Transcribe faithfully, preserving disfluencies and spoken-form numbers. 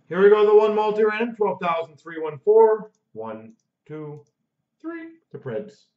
Here we go, the one multi-random, twelve thousand three hundred fourteen. One, two, three. The Preds.